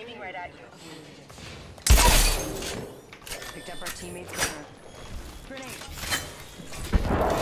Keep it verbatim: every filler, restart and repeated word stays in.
aiming right at you. Picked up our teammate's gunner. Grenade.